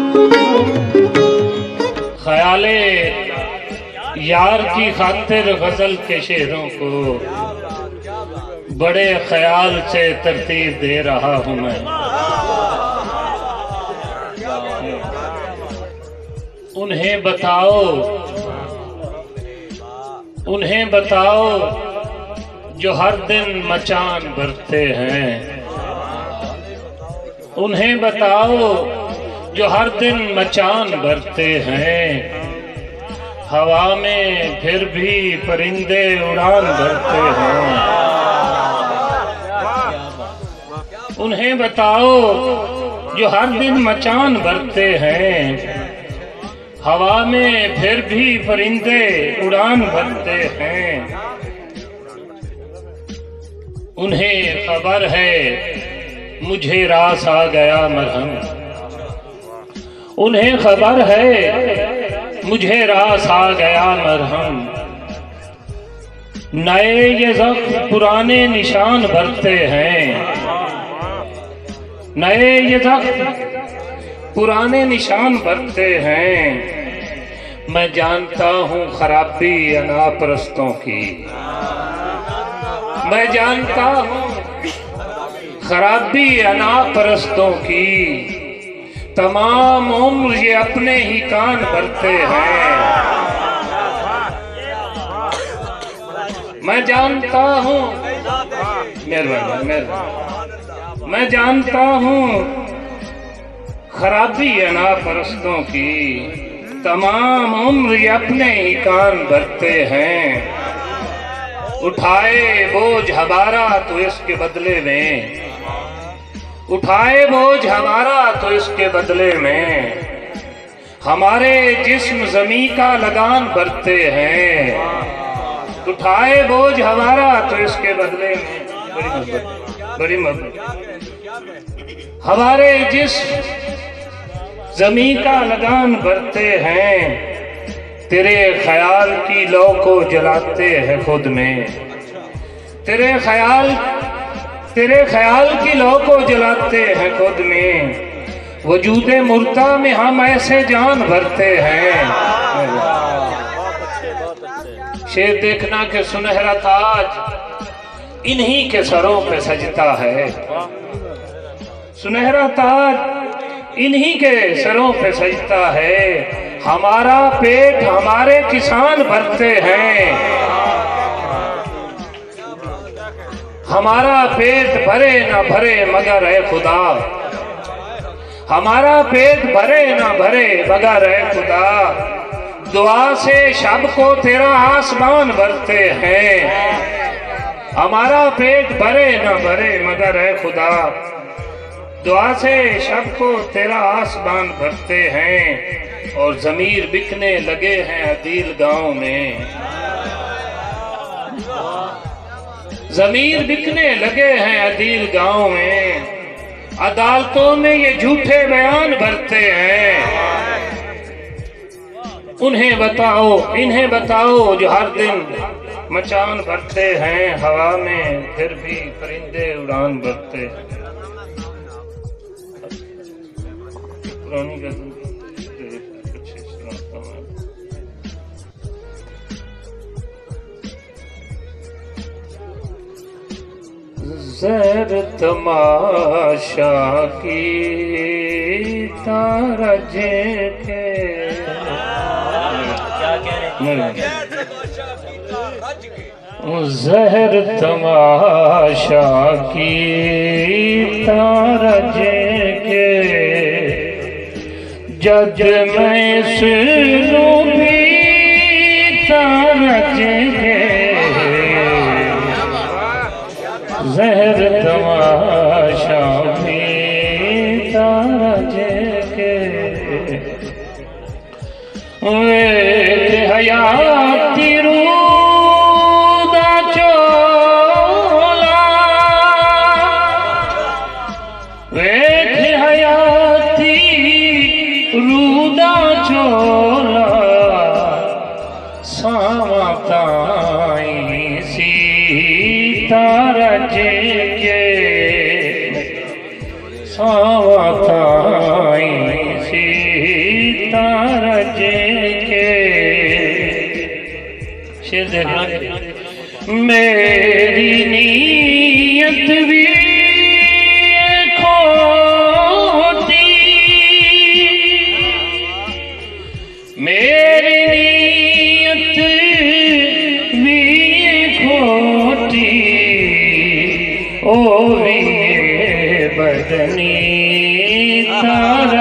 ख्याले यार की खातिर गजल के शेरों को बड़े ख्याल से तरतीब दे रहा हूं मैं। उन्हें बताओ जो हर दिन मचान भरते हैं। उन्हें बताओ जो हर दिन मचान भरते हैं। हवा में फिर भी परिंदे उड़ान भरते हैं। उन्हें बताओ जो हर दिन मचान भरते हैं। हवा में फिर भी परिंदे उड़ान भरते हैं। उन्हें खबर है मुझे रास आ गया मरहम। उन्हें खबर है मुझे रास आ गया मरहम। नए ये ज़ख्म पुराने निशान भरते हैं। नए ये ज़ख्म पुराने निशान भरते हैं। मैं जानता हूँ खराबी अनापरस्तों की। मैं जानता हूँ खराबी अनापरस्तों की। तमाम उम्र ये अपने ही कान भरते हैं। मैं जानता हूँ मैं जानता हूँ खराबी अनापरस्तों की। तमाम उम्र ये अपने ही कान भरते हैं। उठाए बोझ हमारा तो इसके बदले में। उठाए बोझ हमारा तो इसके बदले में। हमारे जिस्म ज़मी का लगान भरते हैं। उठाए बोझ हमारा तो इसके बदले में। बड़ी मोहब्बत। हमारे जिस्म ज़मी का लगान भरते हैं। तेरे ख्याल की लौ को जलाते हैं खुद में। तेरे ख्याल की लौ को जलाते हैं खुद में। वजूदे मुर्दा में हम ऐसे जान भरते हैं। शेर देखना के सुनहरा ताज इन्हीं के सरों पे सजता है। सुनहरा ताज इन्हीं के सरों पे सजता है। हमारा पेट हमारे किसान भरते हैं। हमारा पेट भरे ना भरे मगर है खुदा। हमारा पेट भरे ना भरे मगर है खुदा। दुआ से शब को तेरा आसमान भरते हैं। हमारा पेट भरे ना भरे मगर है खुदा। दुआ से शब को तेरा आसमान भरते हैं। और ज़मीर बिकने लगे हैं अदील गांव में। ज़मीर बिकने लगे हैं अदील गांव में। अदालतों में ये झूठे बयान भरते हैं। इन्हें बताओ जो हर दिन मचान भरते हैं। हवा में फिर भी परिंदे उड़ान भरते हैं। पुरानी गज़ल अच्छे सुनाता हूँ। ज़हर तमाशा की तारा के ज़हर तमाशा की तारा के। जज मैं सुनूं भी तारा के। ज़हर तमाशा भी तारा के। वे हयाती रूदा चोला। वे हयाती रूदा चोला। सावताई सीता के। सावताई सी शेर दे मेरी नीयत भी खोटी, मेरी नीयत भी खोटी, ओ भी बदनी तारा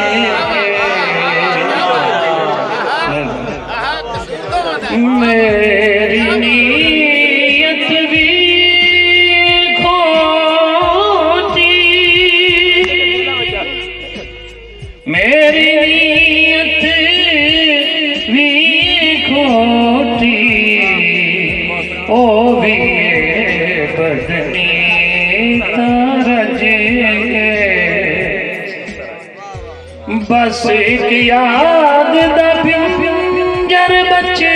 मेरी नीयत भी खोटी, मेरी नीयत भी खोटी, ओ भी बदनी तरज बस एक याद दा पिंजर बचे,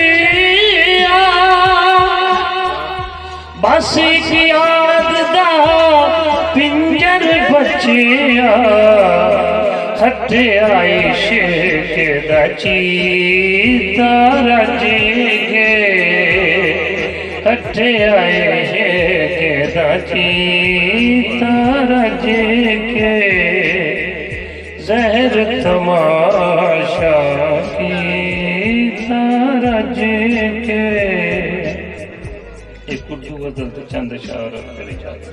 बस एक याद दा पिंजर बचिया, हटे आई शेख दा चीता रज के, हटे आई शेख दा चीता रज के, जहर तमाशा की रज के। एक उर्दू गजल तो चंद शार करे जाते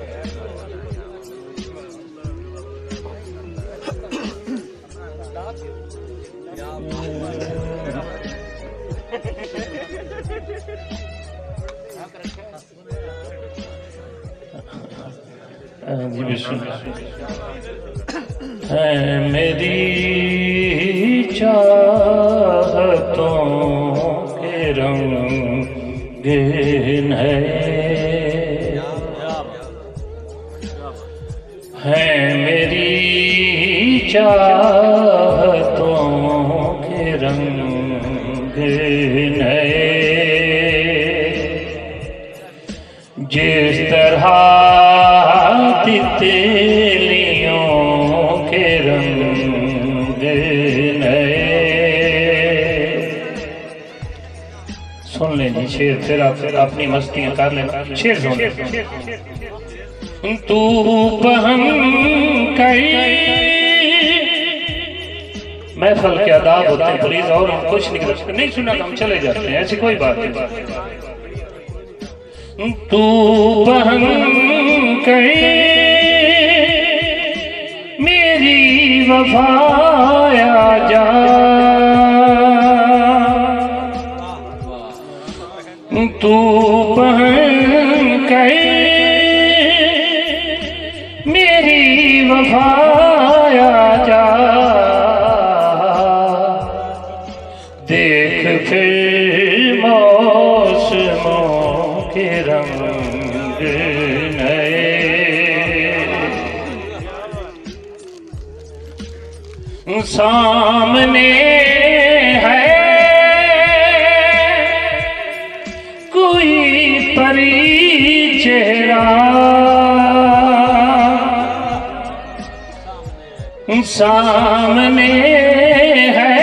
है मेरी चाहतों के रंगीन है मेरी चाहतों के रंगीन है, जिस तरह तितलियों के रंग नए। सुन लें जी शेर, फिर आप अपनी मस्तियां कर लें। शेर सुन तू पहन कई महफल के आदाब होते हैं प्लीज, और हम कुछ नहीं कर सकते, नहीं सुना हम चले जाते हैं, ऐसी कोई बात नहीं। तू पहन कई मेरी वफाया जा, तू पहन कई मेरी वफाया जा, देख फिर मौसमों के रंग नए, सामने है कोई परी चेहरा, सामने है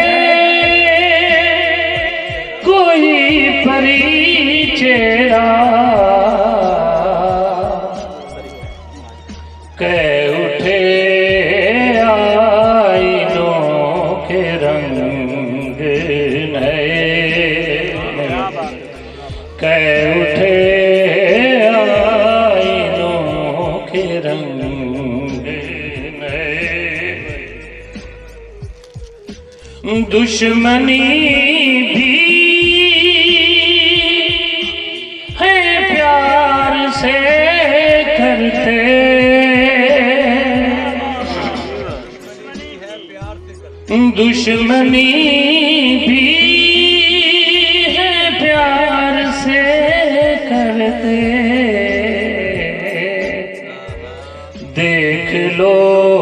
कोई परी चेहरा, कह उठे कह उठे आईनों के रंग नए, दुश्मनी भी है प्यार से करते, दुश्मनी भी प्यार से करते, देख लो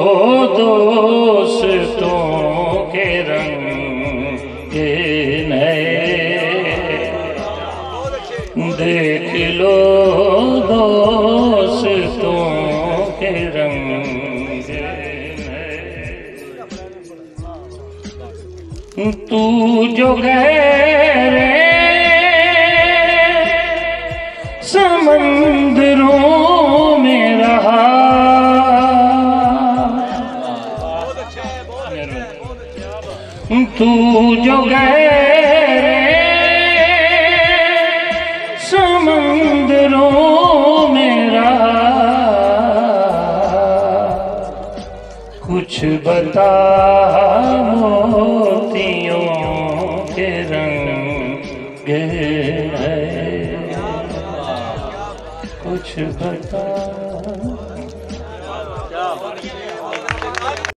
दोस्तों के रंग नए, देख लो दोस्तों के रंग नए, तू जो गैर समंदरों में रहा, तू जो गहरे समंदरों में रहा, कुछ बता मोतियों के रंग है, कुछ बता।